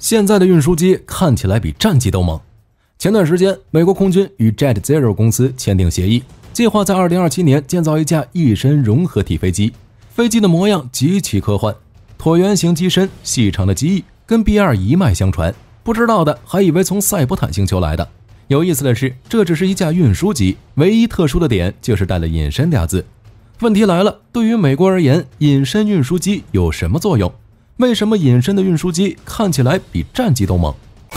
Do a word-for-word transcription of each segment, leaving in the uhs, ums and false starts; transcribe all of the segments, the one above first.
现在的运输机看起来比战机都猛。前段时间，美国空军与 Jet Zero 公司签订协议，计划在二零二七年建造一架翼身融合体飞机。飞机的模样极其科幻，椭圆形机身，细长的机翼，跟 B 二 一脉相传。不知道的还以为从赛博坦星球来的。有意思的是，这只是一架运输机，唯一特殊的点就是带了隐身俩字。问题来了，对于美国而言，隐身运输机有什么作用？为什么隐身的运输机看起来比战机都猛？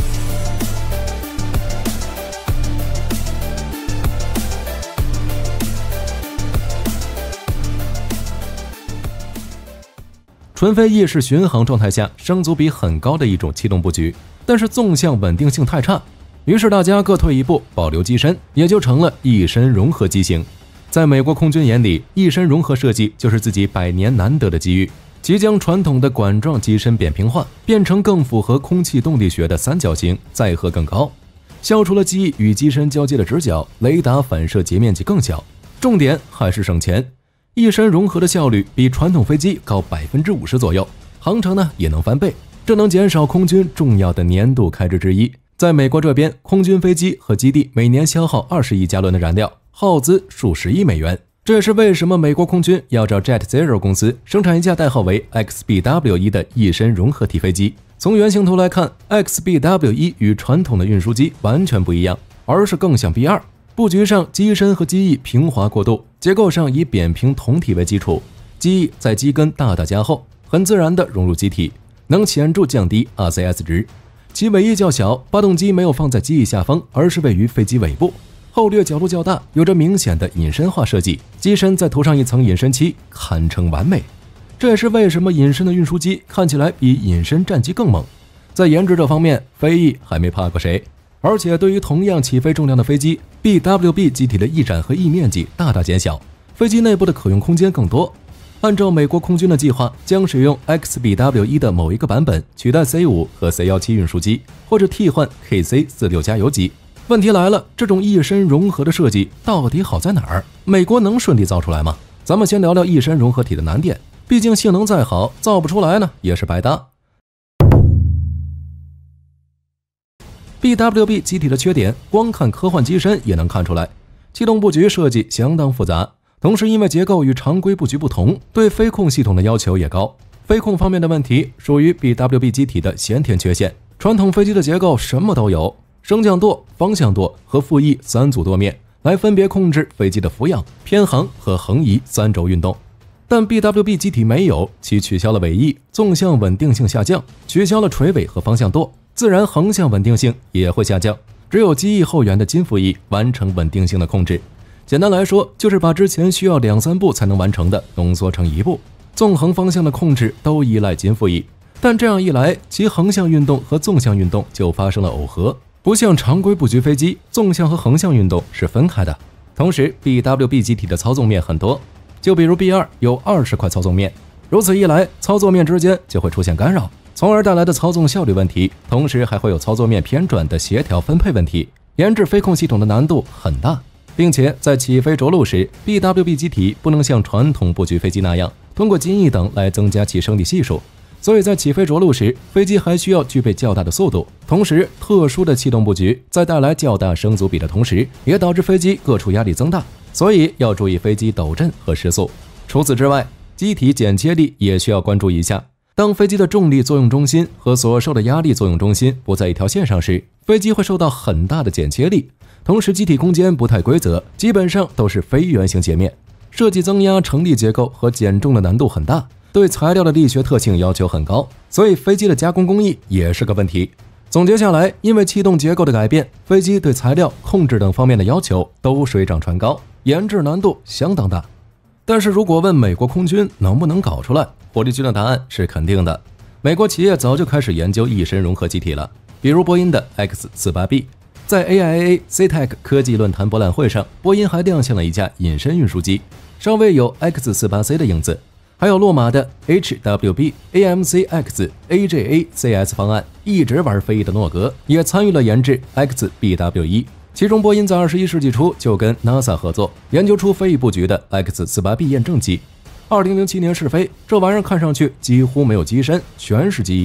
纯飞翼是巡航状态下升阻比很高的一种气动布局，但是纵向稳定性太差，于是大家各退一步，保留机身，也就成了翼身融合机型。在美国空军眼里，翼身融合设计就是自己百年难得的机遇，即将传统的管状机身扁平化，变成更符合空气动力学的三角形，载荷更高，消除了机翼与机身交接的直角，雷达反射截面积更小，重点还是省钱。翼身融合的效率比传统飞机高 百分之五十 左右，航程呢也能翻倍，这能减少空军重要的年度开支之一。在美国这边，空军飞机和基地每年消耗二十亿加仑的燃料，耗资数十亿美元。这也是为什么美国空军要找 Jet Zero 公司生产一架代号为 X B W 一 的翼身融合体飞机。从原型图来看， X B W 一 与传统的运输机完全不一样，而是更像 B 二。布局上，机身和机翼平滑过渡，结构上以扁平铜体为基础，机翼在机根大大加厚，很自然地融入机体，能显著降低 R C S 值。其尾翼较小，发动机没有放在机翼下方，而是位于飞机尾部，后掠角度较大，有着明显的隐身化设计，机身再涂上一层隐身漆，堪称完美。这也是为什么隐身的运输机看起来比隐身战机更猛。在颜值这方面，飞翼还没怕过谁。而且对于同样起飞重量的飞机， B W B 机体的翼展和翼面积大大减小，飞机内部的可用空间更多。按照美国空军的计划，将使用 X B W 一 的某一个版本取代 C 五 和 C 十七 运输机，或者替换 K C 四十六 加油机。问题来了，这种翼身融合的设计到底好在哪儿？美国能顺利造出来吗？咱们先聊聊翼身融合体的难点，毕竟性能再好，造不出来呢也是白搭。B W B 机体的缺点，光看科幻机身也能看出来。气动布局设计相当复杂，同时因为结构与常规布局不同，对飞控系统的要求也高。飞控方面的问题属于 B W B 机体的先天缺陷。传统飞机的结构什么都有，升降舵、方向舵和副翼三组舵面，来分别控制飞机的俯仰、偏航和横移三轴运动。但 B W B 机体没有，其取消了尾翼，纵向稳定性下降，取消了垂尾和方向舵，自然横向稳定性也会下降，只有机翼后缘的金副翼完成稳定性的控制。简单来说，就是把之前需要两三步才能完成的浓缩成一步，纵横方向的控制都依赖金副翼。但这样一来，其横向运动和纵向运动就发生了耦合，不像常规布局飞机，纵向和横向运动是分开的。同时 B W B 机体的操纵面很多，就比如 B 二 有二十块操纵面，如此一来，操作面之间就会出现干扰，从而带来的操纵效率问题，同时还会有操作面偏转的协调分配问题，研制飞控系统的难度很大。并且在起飞着陆时， B W B 机体不能像传统布局飞机那样通过襟翼等来增加其升力系数，所以在起飞着陆时，飞机还需要具备较大的速度。同时，特殊的气动布局在带来较大升阻比的同时，也导致飞机各处压力增大，所以要注意飞机抖震和失速。除此之外，机体剪切力也需要关注一下。当飞机的重力作用中心和所受的压力作用中心不在一条线上时，飞机会受到很大的剪切力。同时，机体空间不太规则，基本上都是非圆形截面，设计增压成立结构和减重的难度很大，对材料的力学特性要求很高，所以飞机的加工工艺也是个问题。总结下来，因为气动结构的改变，飞机对材料、控制等方面的要求都水涨船高，研制难度相当大。但是如果问美国空军能不能搞出来，火力军的答案是肯定的。美国企业早就开始研究翼身融合机体了，比如波音的 X 四十八 B。在 A I A C T E C 科技论坛博览会上，波音还亮相了一架隐身运输机，稍微有 X 四十八 C 的影子。还有洛马的 H W B A M C X A J A C S 方案，一直玩飞翼的诺格也参与了研制 X B W 一。其中波音在二十一世纪初就跟 NASA 合作，研究出飞翼布局的 X 四十八 B 验证机。二零零七年试飞，这玩意儿看上去几乎没有机身，全是机翼。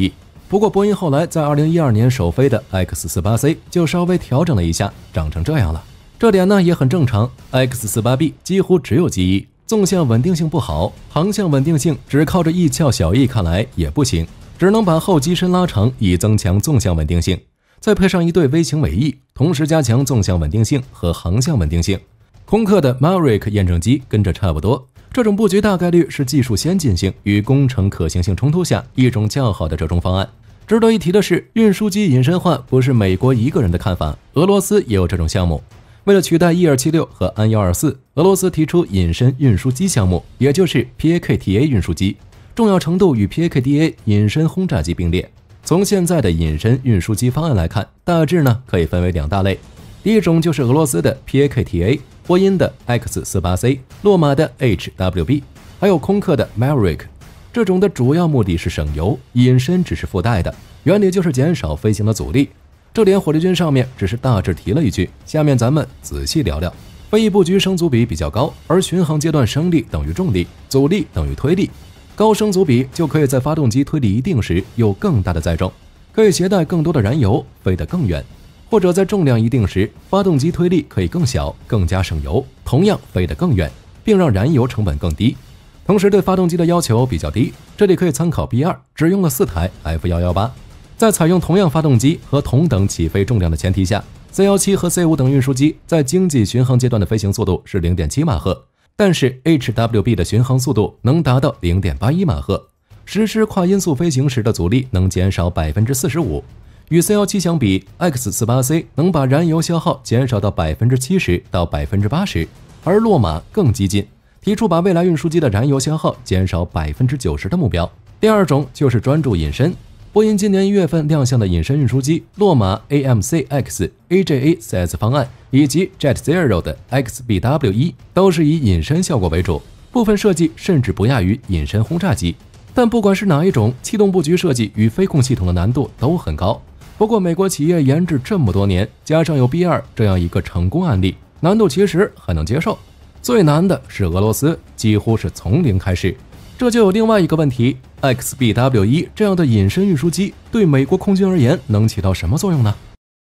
不过波音后来在二零一二年首飞的 X 四十八 C 就稍微调整了一下，长成这样了。这点呢也很正常 ，X 四十八 B 几乎只有机翼，纵向稳定性不好，航向稳定性只靠着翼翘小翼看来也不行，只能把后机身拉长以增强纵向稳定性，再配上一对微型尾翼，同时加强纵向稳定性和航向稳定性。空客的 Maverick 验证机跟着差不多，这种布局大概率是技术先进性与工程可行性冲突下一种较好的折中方案。值得一提的是，运输机隐身化不是美国一个人的看法，俄罗斯也有这种项目。为了取代伊尔七六和安一二四，俄罗斯提出隐身运输机项目，也就是 P A K T A 运输机，重要程度与 P A K D A 隐身轰炸机并列。从现在的隐身运输机方案来看，大致呢可以分为两大类。第一种就是俄罗斯的 P A K T A， 波音的 X 四十八 C， 洛马的 H W B， 还有空客的 Maverick。这种的主要目的是省油，隐身只是附带的，原理就是减少飞行的阻力。这点火力军上面只是大致提了一句，下面咱们仔细聊聊。飞翼布局升阻比比较高，而巡航阶段升力等于重力，阻力等于推力。高升阻比就可以在发动机推力一定时有更大的载重，可以携带更多的燃油，飞得更远；或者在重量一定时，发动机推力可以更小，更加省油，同样飞得更远，并让燃油成本更低。同时对发动机的要求比较低，这里可以参考 B 二， 只用了四台 F 一一八。在采用同样发动机和同等起飞重量的前提下 ，C 十七 和 C 五 等运输机在经济巡航阶段的飞行速度是 零点七 马赫，但是 H W B 的巡航速度能达到 零点八一 马赫，实施跨音速飞行时的阻力能减少 百分之四十五。与 C 十七 相比 ，X 四十八 C 能把燃油消耗减少到 百分之七十 到 百分之八十， 而洛马更激进，提出把未来运输机的燃油消耗减少 百分之九十 的目标。第二种就是专注隐身。波音今年一月份亮相的隐身运输机洛马 A M C X、A J A C S 方案以及 Jet Zero 的 X B W 一 都是以隐身效果为主，部分设计甚至不亚于隐身轰炸机。但不管是哪一种，气动布局设计与飞控系统的难度都很高。不过美国企业研制这么多年，加上有 B 二 这样一个成功案例，难度其实还能接受。最难的是俄罗斯，几乎是从零开始。这就有另外一个问题 ，X B W 一 这样的隐身运输机对美国空军而言能起到什么作用呢？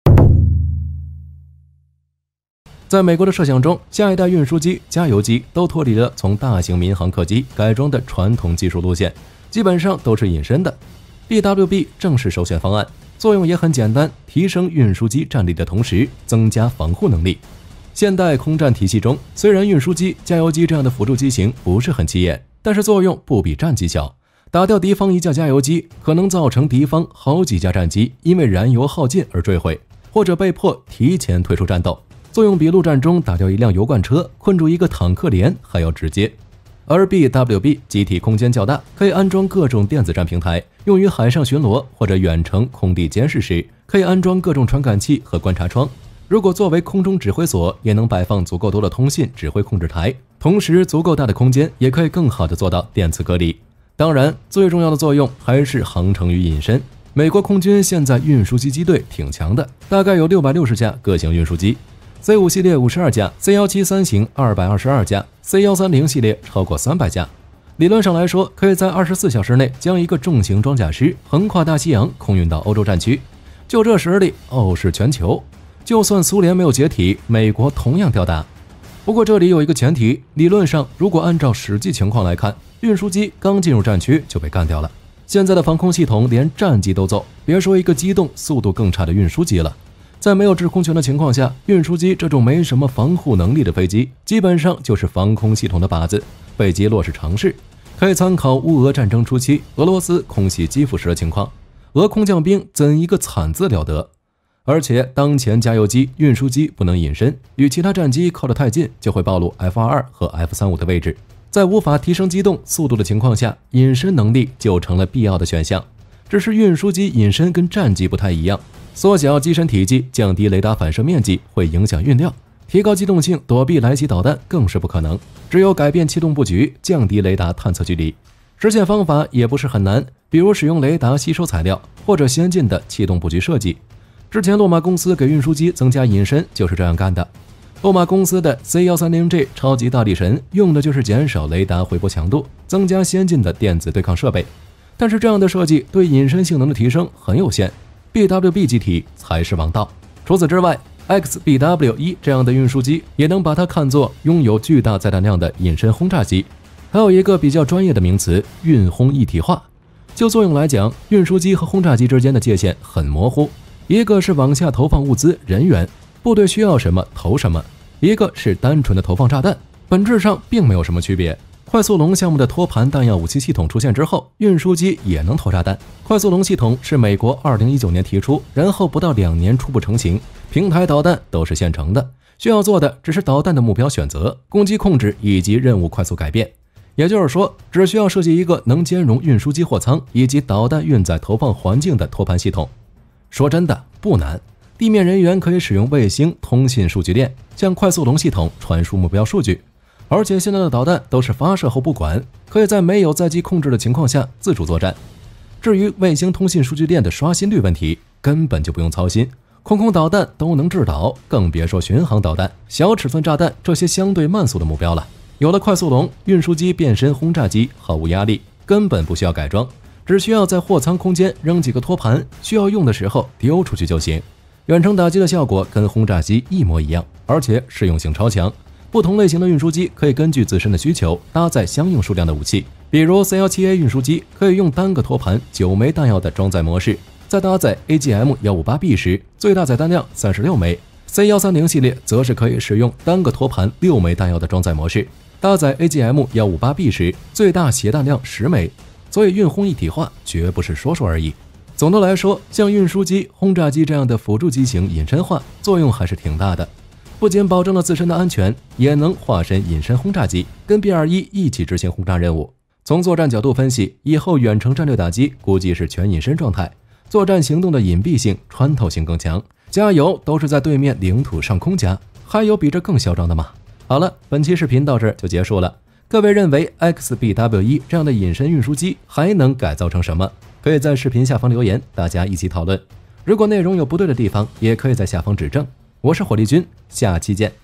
在美国的设想中，下一代运输机、加油机都脱离了从大型民航客机改装的传统技术路线，基本上都是隐身的。B W B 正是首选方案，作用也很简单，提升运输机战力的同时增加防护能力。现代空战体系中，虽然运输机、加油机这样的辅助机型不是很起眼，但是作用不比战机小。打掉敌方一架加油机，可能造成敌方好几架战机因为燃油耗尽而坠毁，或者被迫提前退出战斗。作用比陆战中打掉一辆油罐车、困住一个坦克连还要直接。而 B W B 机体空间较大，可以安装各种电子战平台，用于海上巡逻或者远程空地监视时，可以安装各种传感器和观察窗。如果作为空中指挥所，也能摆放足够多的通信指挥控制台，同时足够大的空间也可以更好地做到电磁隔离。当然，最重要的作用还是航程与隐身。美国空军现在运输机机队挺强的，大概有六百六十架各型运输机， C 五 系列五十二架， C 十七三型二百二十二架， C 一三零系列超过三百架。理论上来说，可以在二十四小时内将一个重型装甲师横跨大西洋空运到欧洲战区。就这实力，傲视全球。就算苏联没有解体，美国同样吊打。不过这里有一个前提，理论上如果按照实际情况来看，运输机刚进入战区就被干掉了。现在的防空系统连战机都揍，别说一个机动速度更差的运输机了。在没有制空权的情况下，运输机这种没什么防护能力的飞机，基本上就是防空系统的靶子，被击落是常事。可以参考乌俄战争初期俄罗斯空袭基辅时的情况，俄空降兵怎一个惨字了得。而且当前加油机、运输机不能隐身，与其他战机靠得太近，就会暴露 F 二十二 和 F 三十五 的位置。在无法提升机动速度的情况下，隐身能力就成了必要的选项。只是运输机隐身跟战机不太一样，缩小机身体积，降低雷达反射面积会影响运量，提高机动性，躲避来袭导弹更是不可能。只有改变气动布局，降低雷达探测距离。实现方法也不是很难，比如使用雷达吸收材料，或者先进的气动布局设计。之前洛马公司给运输机增加隐身就是这样干的。洛马公司的 C 一三零 G 超级大力神用的就是减少雷达回波强度，增加先进的电子对抗设备。 但是这样的设计对隐身性能的提升很有限 ，B W B 机体才是王道。除此之外 ，X B W 一这样的运输机也能把它看作拥有巨大载弹量的隐身轰炸机。还有一个比较专业的名词——运轰一体化。就作用来讲，运输机和轰炸机之间的界限很模糊，一个是往下投放物资、人员，部队需要什么投什么；一个是单纯的投放炸弹，本质上并没有什么区别。快速龙项目的托盘弹药武器系统出现之后，运输机也能投炸弹。快速龙系统是美国二零一九年提出，然后不到两年初步成型，平台导弹都是现成的，需要做的只是导弹的目标选择、攻击控制以及任务快速改变。也就是说，只需要设计一个能兼容运输机货舱以及导弹运载投放环境的托盘系统。说真的，不难。地面人员可以使用卫星通信数据链向快速龙系统传输目标数据，而且现在的导弹都是发射后不管，可以在没有载机控制的情况下自主作战。至于卫星通信数据链的刷新率问题，根本就不用操心，空空导弹都能制导，更别说巡航导弹、小尺寸炸弹这些相对慢速的目标了。有了快速龙，运输机变身轰炸机毫无压力，根本不需要改装，只需要在货舱空间扔几个托盘，需要用的时候丢出去就行。远程打击的效果跟轰炸机一模一样，而且适用性超强。不同类型的运输机可以根据自身的需求搭载相应数量的武器，比如 C 一七 A 运输机可以用单个托盘九枚弹药的装载模式，在搭载 A G M 一五八 B 时，最大载弹量三十六枚。C 一三零 系列则是可以使用单个托盘六枚弹药的装载模式，搭载 A G M 一五八 B 时，最大携弹量十枚。所以运轰一体化绝不是说说而已。总的来说，像运输机、轰炸机这样的辅助机型隐身化作用还是挺大的，不仅保证了自身的安全，也能化身隐身轰炸机，跟 B 二一 一起执行轰炸任务。从作战角度分析，以后远程战略打击估计是全隐身状态，作战行动的隐蔽性、穿透性更强。加油，都是在对面领土上空加，还有比这更嚣张的吗？好了，本期视频到这儿就结束了。各位认为 X B W 一 这样的隐身运输机还能改造成什么？可以在视频下方留言，大家一起讨论。如果内容有不对的地方，也可以在下方指正。我是火力军，下期见。